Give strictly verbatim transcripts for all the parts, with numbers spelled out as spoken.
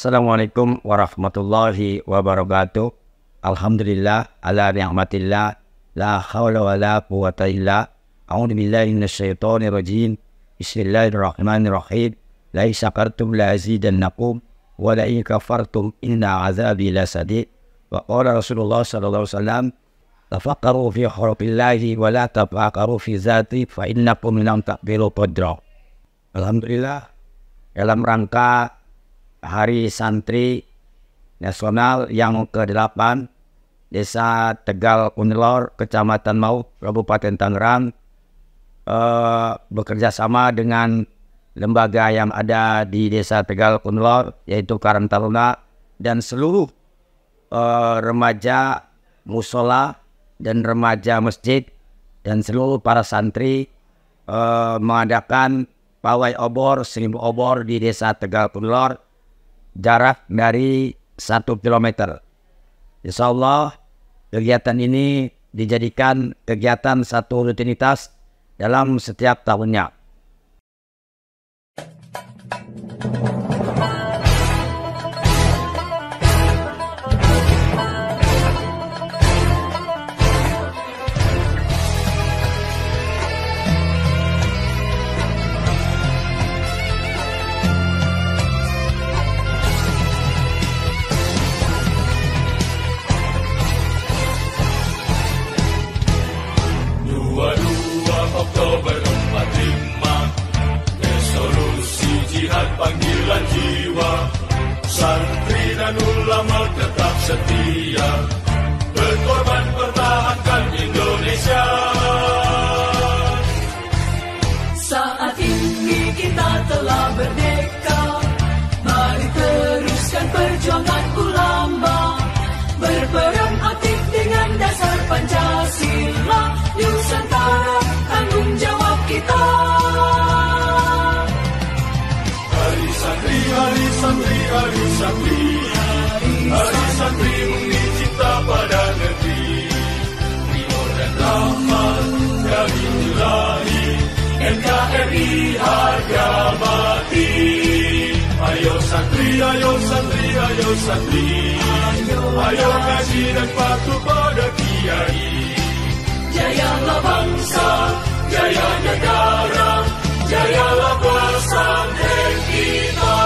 Assalamualaikum warahmatullahi wabarakatuh. Alhamdulillah ala ni'matillah. La hawla wa la quwata illa. A'udhu billahi minasyaitonir rajim. Bismillahirrahmanirrahim. La in syakartum la azidannakum wa la in kafartum inna azabi lasadid. Wa qala Rasulullah sallallahu alaihi wasallam, tafakkaru fi khalqillahi wa la tafakkaru fi zati fa innakum lam taqbilu qadra. Alhamdulillah, dalam rangka Hari Santri Nasional yang ke delapan Desa Tegal Kunilor, Kecamatan Mau, Kabupaten Tangerang, eh, bekerja sama dengan lembaga yang ada di Desa Tegal Kunilor, yaitu Karang Taruna, dan seluruh eh, remaja musola dan remaja masjid dan seluruh para santri eh, mengadakan pawai obor, seribu obor di Desa Tegal Kunilor, jarak dari satu kilometer. Insya Allah kegiatan ini dijadikan kegiatan satu rutinitas dalam setiap tahunnya. Oktober empat lima, resolusi jihad panggilan jiwa, santri dan ulama tetap setia, berkorban pertahankan Indonesia. Saat ini kita telah merdeka, mari teruskan perjuangan ulama, berperan aktif dengan dasar Pancasila, Nusantara tanggung jawab kita. Hari santri, hari santri, hari santri, hari santri murni cinta pada negeri, ridho dan rahmat dari Ilahi, N K R I harga mati. Ayo santri, ayo santri, ayo santri, ayo ngaji dan patuh pada kiai. Jayalah bangsa, jaya negara, jayalah pesantren kita.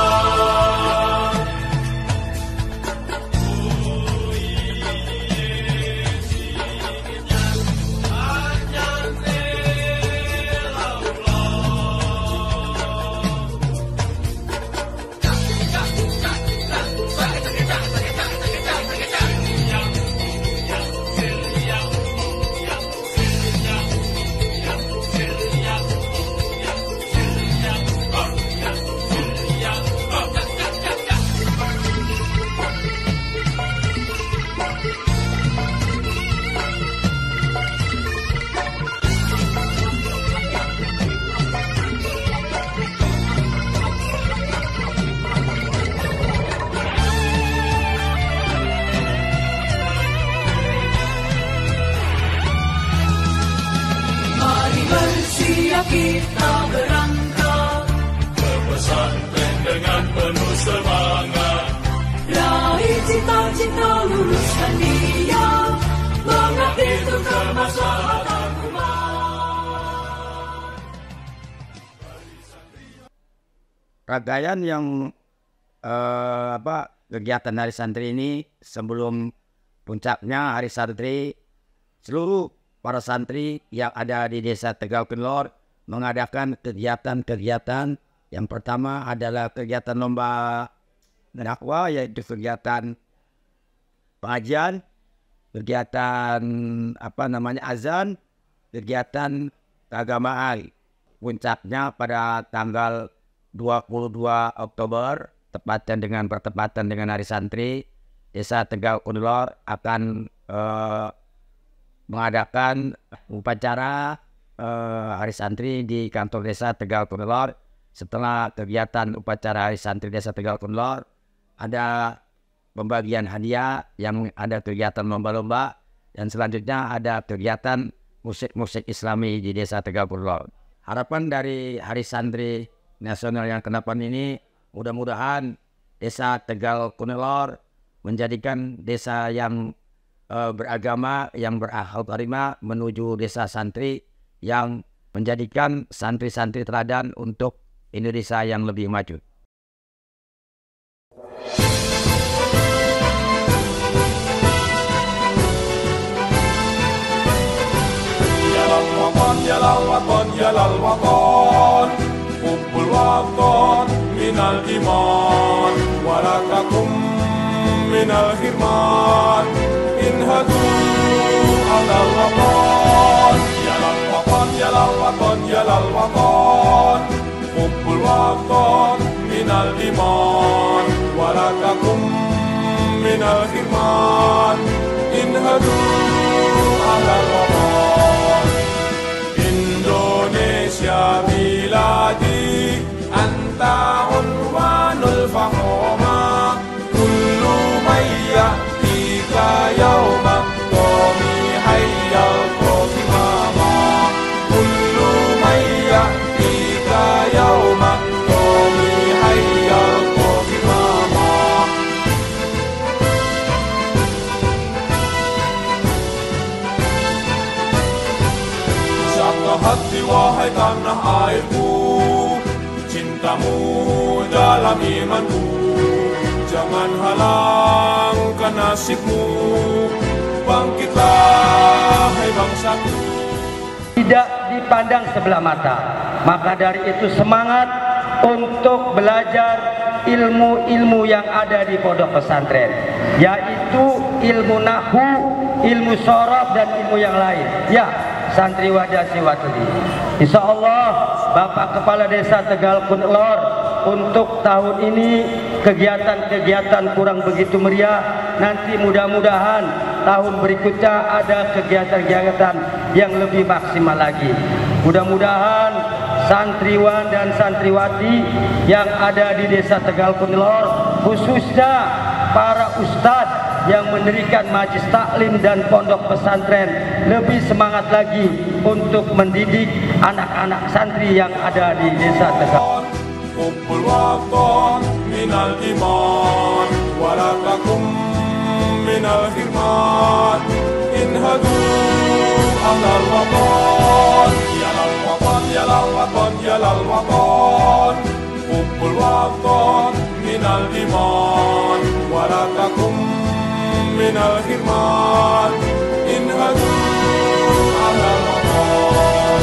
Kita berangkat ke pesantren dengan penuh semangat, raih cita-cita luruskan niat, mengabdi untuk kemaslahatan umat. Rangkaian yang eh, apa kegiatan Hari Santri ini, sebelum puncaknya Hari Santri, seluruh para santri yang ada di Desa Tegal Kunilor mengadakan kegiatan-kegiatan. Yang pertama adalah kegiatan lomba dakwah, yaitu kegiatan pengajian, kegiatan apa namanya azan, kegiatan keagamaan. Puncaknya pada tanggal dua puluh dua Oktober, tepatnya dengan bertepatan dengan Hari Santri, Desa Tegal Kunilor akan eh, mengadakan upacara uh, Hari Santri di kantor Desa Tegal Kunilor. Setelah kegiatan upacara Hari Santri Desa Tegal Kunilor, ada pembagian hadiah, yang ada kegiatan lomba-lomba, dan selanjutnya ada kegiatan musik-musik Islami di Desa Tegal Kunilor. Harapan dari Hari Santri Nasional yang ke delapan ini, mudah-mudahan desa Tegal Kunelor menjadikan desa yang uh, beragama, yang berakhlak karimah menuju desa santri yang menjadikan santri-santri teladan untuk Indonesia yang lebih maju. Yalal waton, yalal waton, hubbul waton minal iman, warakakum minal khirman, inhadu alal waton. Yalal waton, yalal waton, yalal waton, hubbul waton minal iman, warakakum minal khirman, inhadu alal waton. Indonesia biladi anta unwanul fahoma, kullu mayya'tika yawma qawmi hayyal qawmimama, kullu mayya'tika yawma qawmi hayyal qawmimama. Satu hati wahai tanah airku, cintamu dalam imanku, jangan halangkan nasibmu, bangkitlah hai bangsaku. Tidak dipandang sebelah mata, maka dari itu semangat untuk belajar ilmu-ilmu yang ada di pondok pesantren, yaitu ilmu nahwu, ilmu sorof dan ilmu yang lain. Ya, santri wadasi watudi. Insya Allah Bapak Kepala Desa Tegal Kunelor untuk tahun ini kegiatan-kegiatan kurang begitu meriah. Nanti mudah-mudahan tahun berikutnya ada kegiatan-kegiatan yang lebih maksimal lagi. Mudah-mudahan santriwan dan santriwati yang ada di Desa Tegal Kunelor, khususnya para ustadz yang mendirikan majlis taklim dan pondok pesantren, lebih semangat lagi untuk mendidik anak-anak santri yang ada di Desa Tegal. Hubbul waton minal iman, warakakum minal khirman, inhadu alal waton. Yalal waton, yalal waton, yalal waton, hubbul waton minal iman, warakakum minal khirman, inhadu alal waton.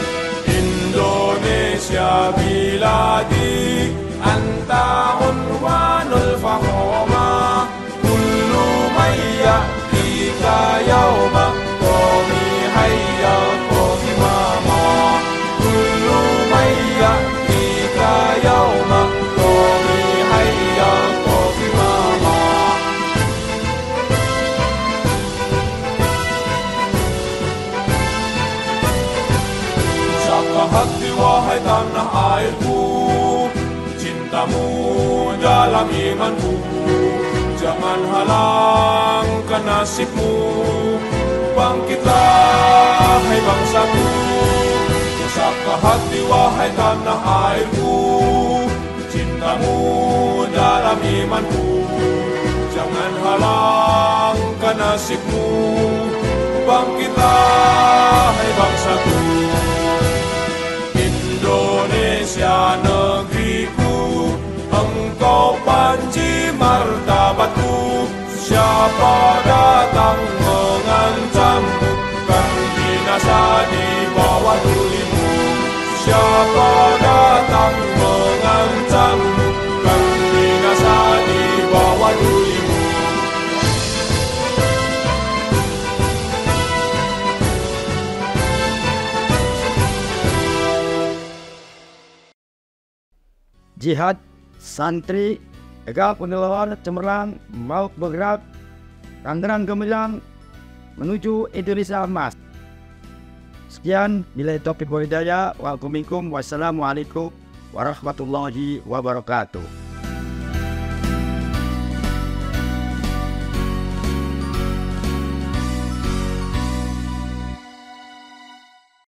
Indonesia biladi anta unwanul fahoma, kullu mayya'tika yawma qawmi hayyal qawmimama, kullu mayya'tika yawma qawmi hayyal qawmimama. Saka hati wahai tanah airku, cintamu dalam imanku, jangan halangkan nasibmu, bangkitlah hai bangsaku. Saka hati wahai tanah airku, cintamu dalam imanku, jangan halangkan nasibmu, bangkitlah hai bangsaku. Indonesia negeriku, engkau panji martabatku, siapa datang mengancammu, kan binasa di bawah tulimu. Siapa datang mengancammu, kan binasa di bawah tulimu. Jihad santri Tegal Kunelor cemerlang mau bergerak Tangerang gemilang menuju Indonesia emas. Sekian, bila taufiq wal hidayah. Waalaikumsalam warahmatullahi wabarakatuh.